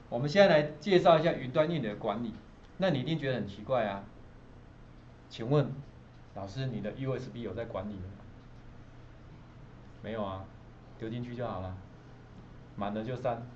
我们现在来介绍一下云端硬碟的管理。那你一定觉得很奇怪啊？请问老师，你的 USB 有在管理吗？没有啊，丢进去就好了，满了就删，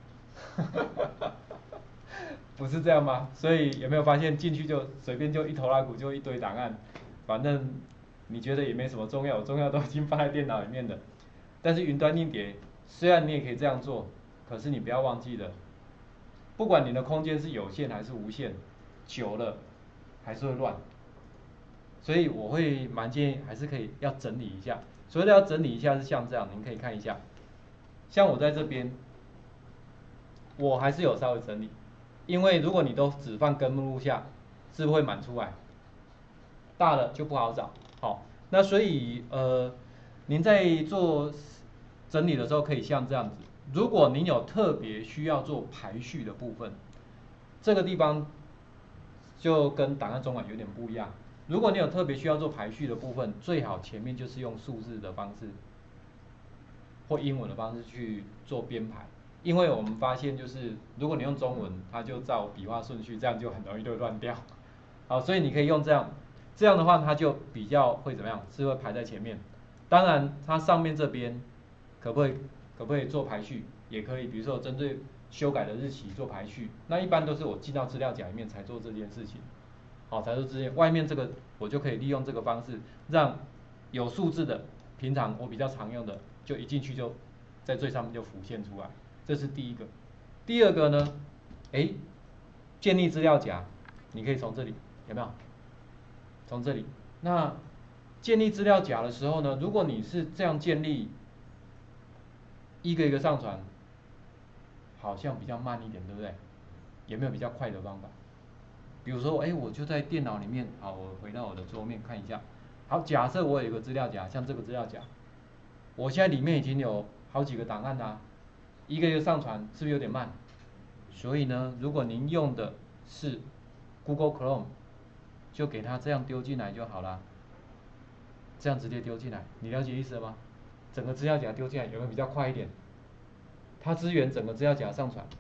不是这样吗？所以有没有发现进去就随便就一头拉骨就一堆档案，反正你觉得也没什么重要，重要都已经放在电脑里面的。但是云端硬碟虽然你也可以这样做，可是你不要忘记了，不管你的空间是有限还是无限，久了还是会乱。所以我会蛮建议还是可以要整理一下。所谓的要整理一下是像这样，您可以看一下，像我在这边，我还是有稍微整理，因为如果你都只放根目录下，是不是会满出来，大了就不好找。好，那所以您在做整理的时候可以像这样子，如果您有特别需要做排序的部分，这个地方就跟档案总管有点不一样。如果你有特别需要做排序的部分，最好前面就是用数字的方式或英文的方式去做编排，因为我们发现就是如果你用中文，它就照笔画顺序，这样就很容易就乱掉。好，所以你可以用这样，这样的话它就比较会怎么样？是会排在前面。当然，它上面这边可不可以做排序？也可以，比如说针对修改的日期做排序。那一般都是我进到资料夹里面才做这件事情。好，才做这件，外面这个我就可以利用这个方式，让有数字的，平常我比较常用的，就一进去就在最上面就浮现出来。这是第一个。第二个呢，建立资料夹，你可以从这里，有没有？从这里，那建立资料夹的时候呢，如果你是这样建立，一个一个上传，好像比较慢一点，对不对？有没有比较快的方法？比如说，我就在电脑里面，好，我回到我的桌面看一下。好，假设我有一个资料夹，像这个资料夹，我现在里面已经有好几个档案啦，一个一个上传，是不是有点慢？所以呢，如果您用的是 Google Chrome，就给它这样丢进来就好啦，这样直接丢进来，你了解意思了吗？整个资料夹丢进来有没有比较快一点？它支援整个资料夹上传，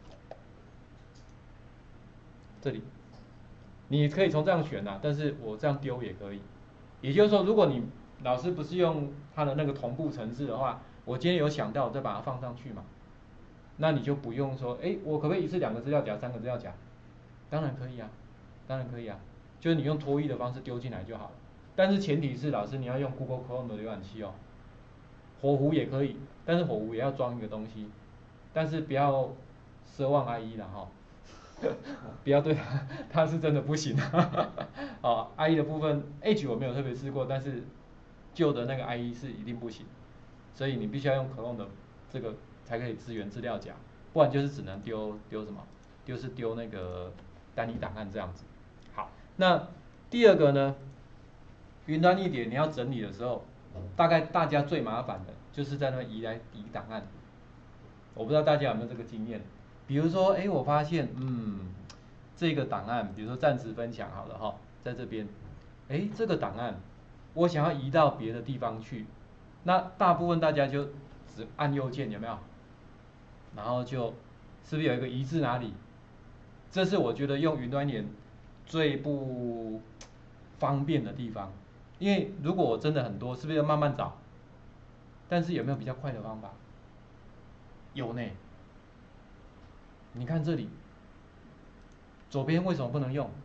这里。你可以从这样选啊，但是我这样丢也可以。也就是说，如果你老师不是用它的那个同步程式的话，我今天有想到，我再把它放上去嘛，那你就不用说，我可不可以一次2个资料夹、3个资料夹？当然可以啊，当然可以啊，就是你用拖曳的方式丢进来就好了。但是前提是老师你要用 Google Chrome 的浏览器哦，火狐也可以，但是火狐也要装一个东西，但是不要奢望 IE 了哈。不要对它是真的不行。IE 的部分 Edge 我没有特别试过，但是旧的那个 IE 是一定不行，所以你必须要用 Chrome 的这个才可以支援资料夹，不然就是只能丢什么，丢那个单一档案这样子。好，那第二个呢，云端硬碟你要整理的时候，大概大家最麻烦的就是在那移档案，我不知道大家有没有这个经验。比如说，我发现，这个档案，比如说暂时分享好了哈，在这边，这个档案，我想要移到别的地方去，那大部分大家就只按右键，有没有？然后是不是有一个移至哪里？这是我觉得用云端点最不方便的地方，因为如果我真的很多，是不是要慢慢找？但是有没有比较快的方法？有呢。你看这里，左边为什么不能用？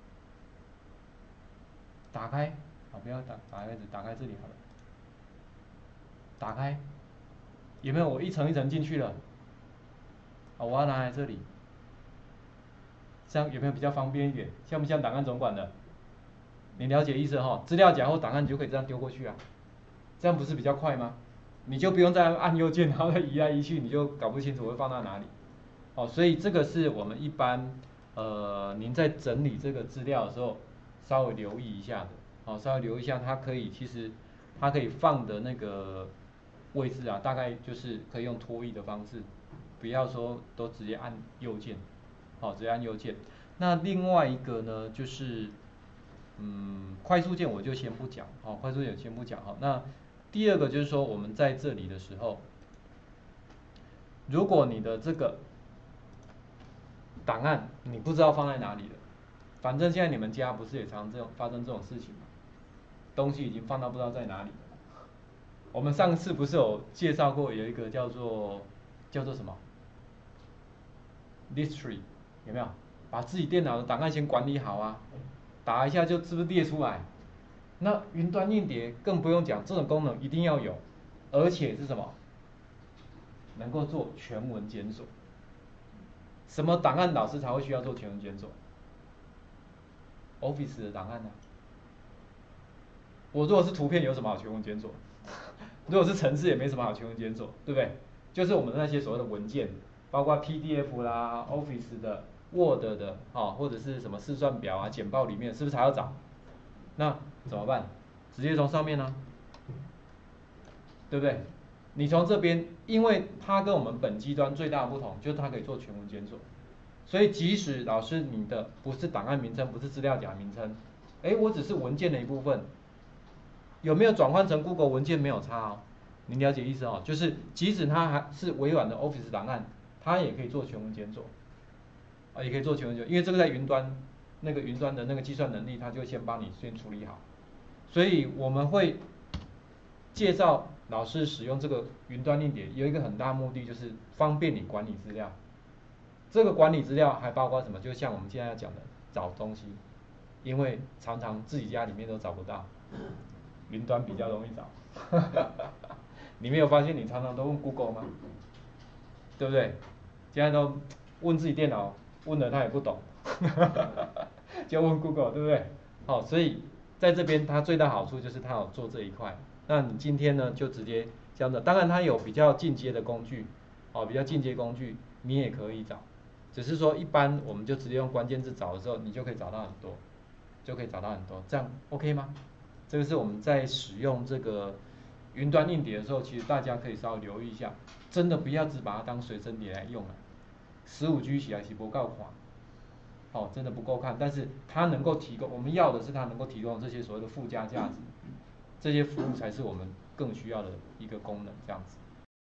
打开，不要打开这里好了。打开，有没有？我一层一层进去了。我要拿来这里，这样有没有比较方便一点？像不像档案总管的？你了解意思哈？资料夹或档案你就可以这样丢过去啊，这样不是比较快吗？你就不用再按右键，然后再移来移去，你就搞不清楚会放到哪里。所以这个是我们一般您在整理这个资料的时候稍微留意一下的。稍微留意一下，它可以放的那个位置啊，大概就是可以用拖曳的方式，不要说都直接按右键。直接按右键。那另外一个呢，就是快速键我就先不讲，快速键先不讲。那第二个就是说，我们在这里的时候，如果你的这个档案你不知道放在哪里了。反正现在你们家不是也常发生这种事情吗？东西已经放到不知道在哪里了。我们上次不是有介绍过有一个叫做什么 Listree 有没有？把自己电脑的档案先管理好啊，打一下就是不是列出来？那云端硬碟更不用讲，这种功能一定要有，而且是什么？能够做全文检索。什么档案老师才会需要做全文检索 ？Office 的档案呢、我如果是图片有什么好全文检索？如果是程式也没什么好全文检索，对不对？就是我们那些所谓的文件，包括 PDF 啦、Office 的、Word 的，或者是什么试算表啊、简报里面，是不是还要找？那怎么办？直接从上面呢、对不对？你从这边，因为它跟我们本机端最大的不同，就是它可以做全文检索。所以即使老师你的不是档案名称，不是资料夹名称，我只是文件的一部分，有没有转换成 Google 文件没有差哦？您了解意思哦？就是即使它还是微软的 Office 档案，它也可以做全文检索，也可以做全文检索，因为这个在云端那个云端的那个计算能力，它就先帮你先处理好。所以我们会介绍老师使用这个云端硬碟，有一个很大的目的就是方便你管理资料。这个管理资料还包括什么？就像我们现在要讲的找东西，因为常常自己家里面都找不到，云端比较容易找。你没有发现你常常都问 Google 吗？对不对？现在都问自己电脑，问了他也不懂，就问 Google， 对不对？好，所以在这边它最大好处就是它有做这一块。那你今天呢就直接这样的，当然它有比较进阶的工具，比较进阶工具你也可以找，只是说一般我们就直接用关键字找的时候，你就可以找到很多，这样 OK 吗？这个是我们在使用这个云端硬碟的时候，其实大家可以稍微留意一下，真的不要只把它当随身碟来用了，15G 起来是不够看，真的不够看，但是它能够提供，我们要的是它能够提供这些所谓的附加价值，这些服务才是我们更需要的一个功能，这样子。